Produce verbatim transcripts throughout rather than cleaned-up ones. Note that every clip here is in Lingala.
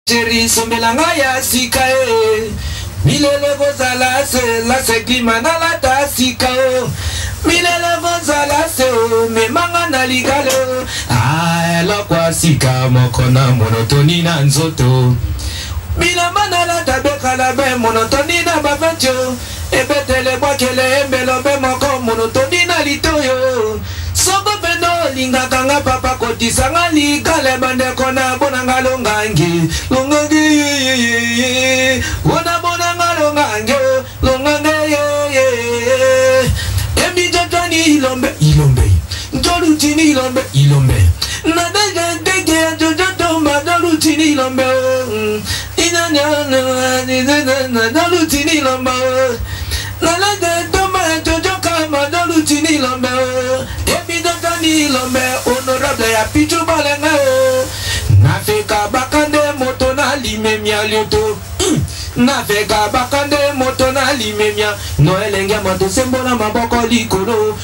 Chéri sombelanga ya sika e milele kozala se la se klima na la ta sika o milele kozala se o memanga na ligalo ah elokwa sika mokona monotoni na nzoto bilamba na la tabekala be monotoni na bavetio ebetele bwakele embelo be moko monotoni na litoyo soko pendo linga kanga papa kotisanga likale bandeko na bonanga longangi longangi wana bonanga longangi longangi emi jotani ilombe ilombe njolutini ilombe ilombe nadege dege jojoto madolutini ilombe inanyana nadolutini ilombe nalage toma jojoka madolutini ilombe ni lombe honorable ya pichu balenga nafeka bakande moto na limemia lioto nafeka bakande moto na limemia no elenge moto sembola maboko likolo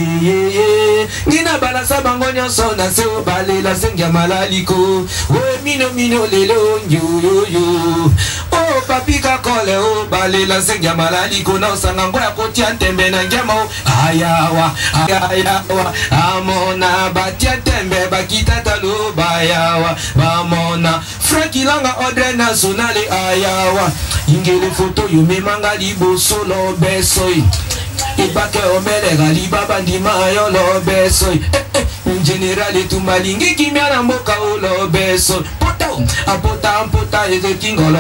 wiye ngina bala sabango nyonso na se balela sengia malaliko we mino mino lelo yo yo oh papika kole o balela sengia malaliko na sangango ya kotia ntembe na ngemo ayawa ayawa amona batia tembe bakita talo bayawa bamona frakilanga odre nationale ayawa ingele foto yumemanga liboso lo besoi ibake omele gali baba ndima yo lo besoi en general etumbalingi kimya na mboka o lo besoi pota apota pota eze kingolo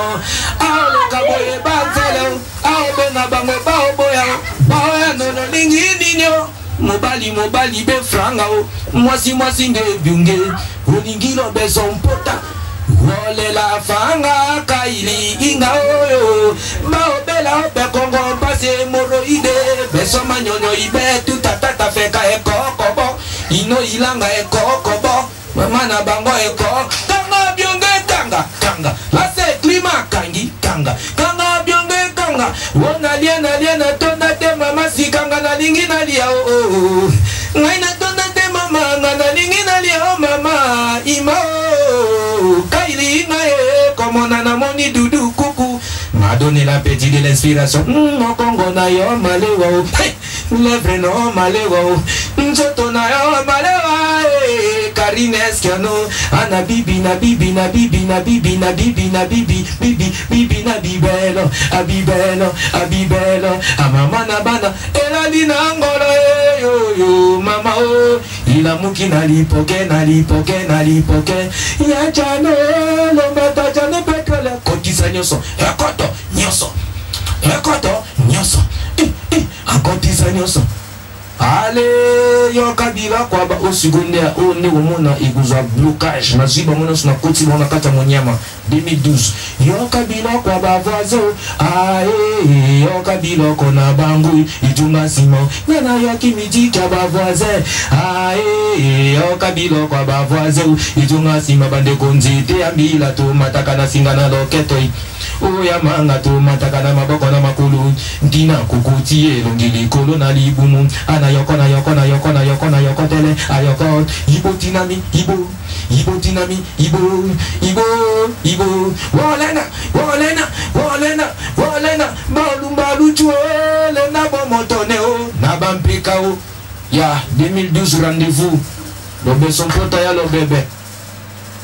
aolo kaboye banzelo aobe na bango baoboya baoya nono lingi ninyo mobali mobali be franga o mwasi mwasi nde byunge olingilo beso mpota wole la fanga kaili inga oyo baobela obe kongo pase moroide beso manyonyo ibe tutatata feka ekokobo ino ilanga ekokobo mama na bango eko kanga byunge kanga kanga lase klima kangi kanga kanga byunge kanga wona liena liena tonda te mama sikanga na lingi na lia o ngai na tonda te mama na lingi na lia o mama ima o kaili ngae komona na moni dudu kuku m'a donné l'appétit de l'inspiration mon kongo na yo malewa o lèvre no malewa o nzoto na yo malewa Karine Eskiano ana bibi na bibi na bibi na bibi na bibi na bibi bibi bibi na bibelo abibelo abibelo amama na bana elali na ngolo yo yo mama o ila muki na lipoke na lipoke na lipoke ya chano lombata chane petrole kotisa nyoso ekoto nyoso ekoto nyoso akotisa nyoso ale yo kabila kwa ba osigone o ne womona iguzwa blocage na ziba mona suna koti mona kata monyama deux mille douze yo kabila kwa ba voisin ae yo kabila kona bangu ituma simo nyana yo kimiji kwa ba voisin ae yo kabila kwa ba voisin ituma simo bande konzite ambila to mataka na singa na loketo o ya manga to mataka na maboko na makulu ndina kukuti elongili kolo na libumu ana yoko na yoko na yoko na yoko na yoko tele ayoko ibo dinami ibo ibo dinami ibo ibo ibo wolena wolena wolena wolena balu balu chuele na bomotone o na bampika o ya deux mille douze rendez-vous lo beson pota ya lo bebe